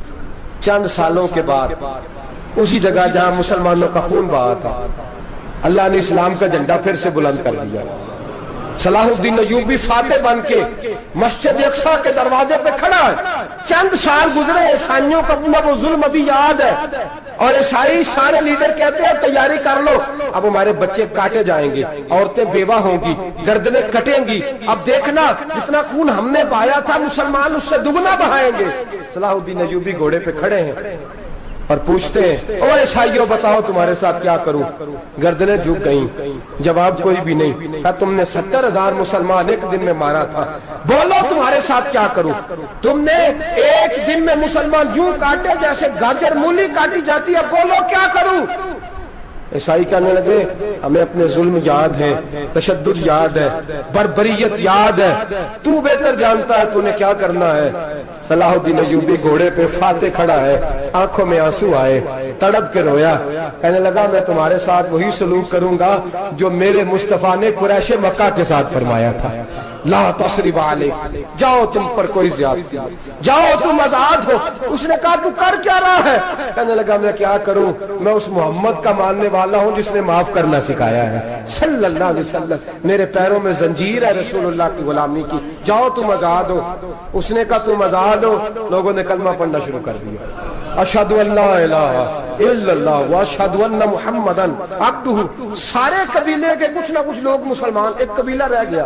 [SPEAKER 2] چند سالوں کے بعد اسی جگہ جہاں مسلمانوں کا خون بہا تھا، اللہ نے اسلام کا جھنڈا پھر سے بلند کر دیا۔ صلاح الدین ایوبی فاتح بن کے مسجد اقصی کے دروازے پہ کھڑا ہے۔ چند سال گزرے، عیسائیوں کا پورا وہ ظلم ابھی یاد ہے، اور عیسائی سارے لیڈر کہتے ہیں تیاری کر لو، اب ہمارے بچے کاٹے جائیں گے، عورتیں بیوہ ہوں گی، گردنیں کٹیں گی، اب دیکھنا جتنا خون ہم نے بہایا تھا مسلمان اس سے دگنا بہائیں گے۔ صلاح الدین ایوبی گھوڑے پہ کھڑے ہیں اور پوچھتے ہیں او عیسائیوں بتاؤ تمہارے ساتھ کیا کروں؟ گردنیں جھک گئیں، جواب کوئی بھی نہیں۔ کہا تم نے ستر ہزار مسلمان ایک دن میں مارا تھا، بولو تمہارے ساتھ کیا کروں؟ تم نے ایک دن میں مسلمان یوں کاٹے جیسے گاجر مولی کاٹی جاتی ہے، بولو کیا کروں؟ عیسائی کہنے لگے ہمیں اپنے ظلم یاد ہے، تشدد یاد ہے، بربریت یاد ہے، تو بہتر جانتا ہے تو نے کیا کرنا ہے۔ صلاح الدین ایوبی گھوڑے پہ فاتح کھڑا ہے، آنکھوں میں آنسو آئے، تڑپ کے رویا، کہنے لگا میں تمہارے ساتھ وہی سلوک کروں گا جو میرے مصطفیٰ نے قریش مکہ کے ساتھ فرمایا تھا، لا تصریب علیک، جاؤ تم پر کوئی زیادتی، جاؤ تم آزاد ہو۔ اس نے کہا تو کر کیا رہا ہے؟ کہنے لگا میں کیا کروں، میں اس محمد کا ماننے والا ہوں جس نے معاف کرنا سکھایا ہے صلی اللہ علیہ وسلم، میرے پیروں میں زنجیر ہے رسول اللہ کی غلامی کی، جاؤ تم آزاد ہو۔ اس نے کہا تم آزاد ہو، لوگوں نے کلمہ پڑھنا شروع کر دیا، اشہد ان لا الہ الا اللہ واشہد ان محمدن عبدہ۔ سارے قبیلے کے کچھ نہ کچھ لوگ مسلمان، ایک قبیلہ رہ گیا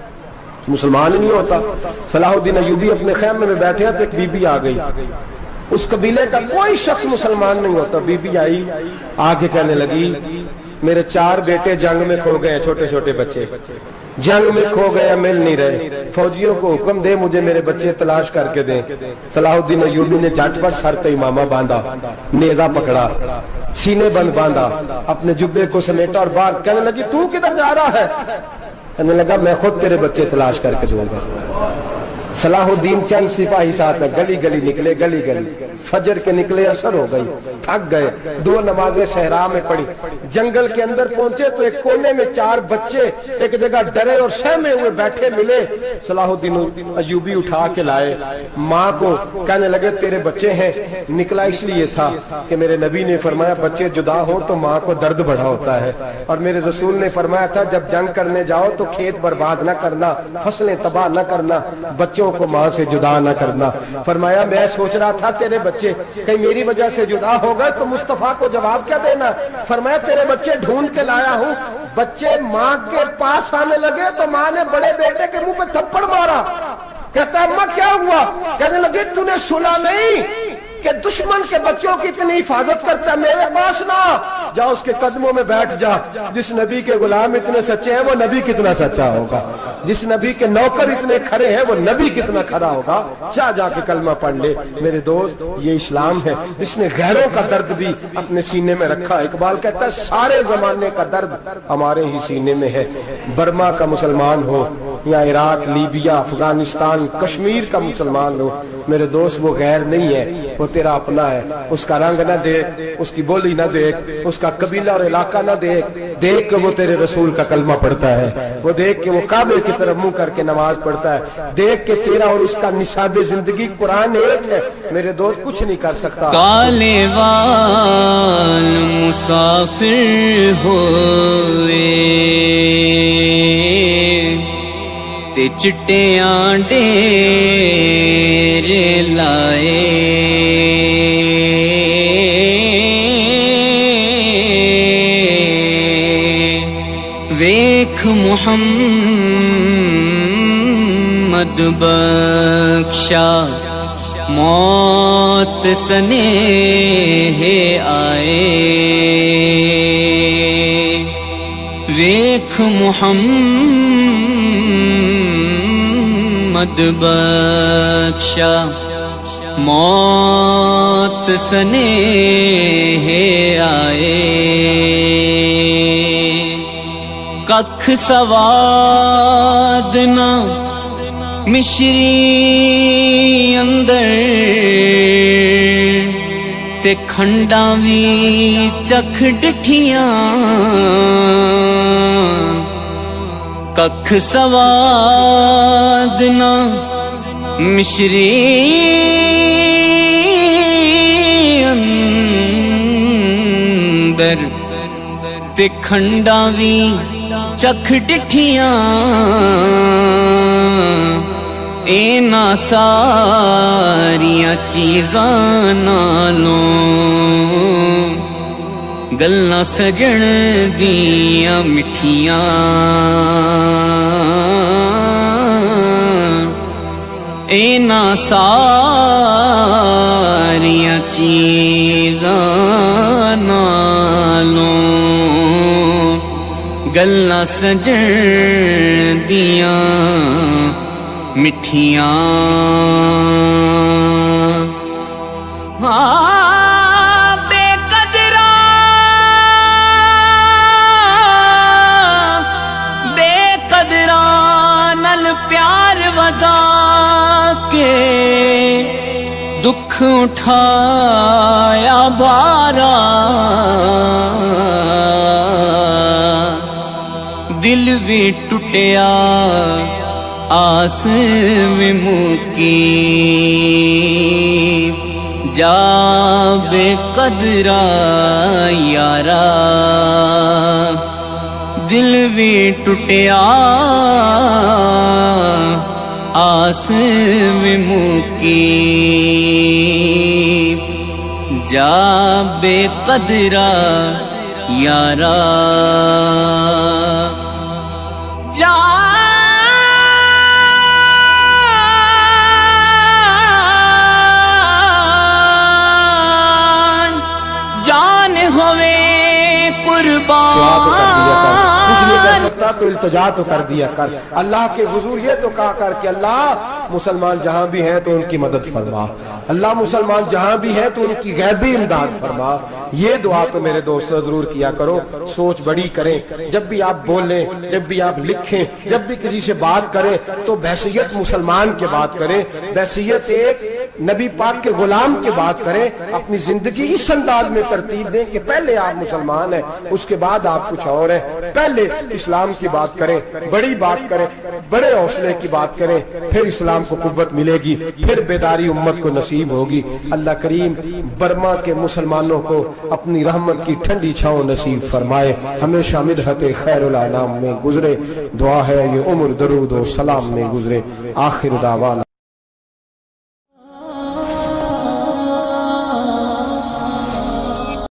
[SPEAKER 2] مسلمان ہی نہیں ہوتا۔ صلاح الدین ایوبی اپنے خیمے میں بیٹھے تو ایک بی بی آ گئی، اس قبیلے کا کوئی شخص مسلمان نہیں ہوتا۔ بی بی آئی، آگے کہنے لگی میرے چار بیٹے جنگ میں کھو گئے، چھوٹے چھوٹے بچے، جنگ میں کھو گیا مل نہیں رہے، فوجیوں کو حکم دے مجھے میرے بچے تلاش کر کے دیں۔ صلاح الدین ایوبی نے جھٹ پٹ سر پہ امامہ باندھا، نیزہ پکڑا، سینے بند باندھا، اپنے جبے کو سمیٹا اور باہر کہنے لگی تو کدھر جا رہا ہے؟ کہنے لگا میں خود تیرے بچے تلاش کر کے دوں گا۔ صلاح الدین چند سپاہی ساتھ گلی گلی نکلے، گلی گلی فجر کے نکلے، اثر ہو گئی، تھک گئے، دو نمازیں صحرا میں پڑھی، جنگل کے اندر پہنچے تو ایک کونے میں چار بچے ایک جگہ ڈرے اور سہمے ہوئے بیٹھے ملے۔ صلاح الدین ایوبی اٹھا کے لائے، ماں کو کہنے لگے تیرے بچے ہیں۔ نکلا اس لیے تھا کہ میرے نبی نے فرمایا بچے جدا ہو تو ماں کو درد بڑا ہوتا ہے، اور میرے رسول نے فرمایا تھا جب جنگ کرنے جاؤ تو کھیت برباد نہ کرنا، فصلیں تباہ نہ کرنا، بچوں کو ماں سے جدا نہ کرنا۔ فرمایا میں سوچ رہا تھا تیرے بچے کہیں میری وجہ سے جدا ہو گئے تو مصطفیٰ کو جواب کیا دینا؟ فرمایا تیرے بچے ڈھونڈ کے لایا ہوں۔ بچے ماں کے پاس آنے لگے تو ماں نے بڑے بیٹے کے منہ پہ تھپڑ مارا، کہتا اماں کیا ہوا؟ کہنے لگے تو نے سنا نہیں کہ دشمن کے بچوں کی اتنی حفاظت کرتا ہے، میرے پاس نہ جا، اس کے قدموں میں بیٹھ جا۔ جس نبی کے غلام اتنے سچے ہیں وہ نبی کتنا سچا ہوگا، جس نبی کے نوکر اتنے کھڑے ہیں وہ نبی کتنا کھڑا ہوگا، جا جا کے کلمہ پڑھ لے۔ میرے دوست یہ اسلام ہے جس نے غیروں کا درد بھی اپنے سینے میں رکھا۔ اقبال کہتا ہے سارے زمانے کا درد ہمارے ہی سینے میں ہے۔ برما کا مسلمان ہو یا عراق، لیبیا، افغانستان، کشمیر کا مسلمان ہو، میرے دوست وہ غیر نہیں ہے، وہ تیرا اپنا ہے۔ اس کا رنگ نہ دیکھ، اس کی بولی نہ دیکھ، اس کا قبیلہ اور علاقہ نہ دیکھ، دیکھ کہ وہ تیرے رسول کا کلمہ پڑھتا ہے، وہ دیکھ کہ وہ کعبے کی طرف منہ کر کے نماز پڑھتا ہے، دیکھ کہ تیرا اور اس کا نصاب زندگی قرآن ایک ہے۔ میرے دوست کچھ نہیں کر سکتا۔
[SPEAKER 3] کالے وال مسافر ہوئے تے چٹیاں ڈیر لائے، ویکھ محمد بخشا موت سنیہ آئے، ویکھ محمد بخشا موت سنیہ آئے، ککھ سواد نہ مشری اندر تے کھنڈاں وی چکھ ڈٹھیاں، ککھ سواد نہ مشری اندر تے کھنڈاں وی چکھ ڈٹھیاں، اینا ساریاں چیزاں نالوں گلاں سجن دیاں مٹھیاں، اینا ساریاں چیزاں نالوں گلاں سجن دیاں مٹھیاں، بے قدراں بے قدراں نل پیار ودا کے دکھ اٹھایا بارا، دل بھی ٹوٹیا آس میں مکی، جا بے قدرا یارا، دل بھی ٹوٹیا آس میں مکی، جا بے قدرا یارا، جا
[SPEAKER 2] سکتا تو التجا تو کر دیا کر، اللہ کے حضور یہ تو کہا کر کہ اللہ مسلمان جہاں بھی ہیں تو ان کی مدد فرما، اللہ مسلمان جہاں بھی ہیں تو ان کی غیبی امداد فرما۔ یہ دعا تو میرے دوستو ضرور کیا کرو، سوچ بڑی کریں، جب بھی آپ بولیں، جب بھی آپ لکھیں، جب بھی کسی سے بات کریں تو بحیثیت مسلمان کے بات کریں، بحیثیت ایک نبی پاک کے غلام کے بات کریں، اپنی زندگی اس انداز میں ترتیب دیں کہ پہلے آپ مسلمان ہیں، اس کے بعد آپ کچھ اور ہیں، پہلے اسلام کی بات کریں، بڑی بات کریں، بڑے حوصلے کی بات کریں، پھر اسلام کو قوت ملے گی، پھر بیداری امت کو نصیب ہوگی۔ اللہ کریم برما کے مسلمانوں کو اپنی رحمت کی ٹھنڈی چھاؤں نصیب فرمائے، ہمیشہ مدحت خیر الانام میں گزرے، دعا ہے یہ عمر درود و سلام میں گزرے۔ آخر دعوانا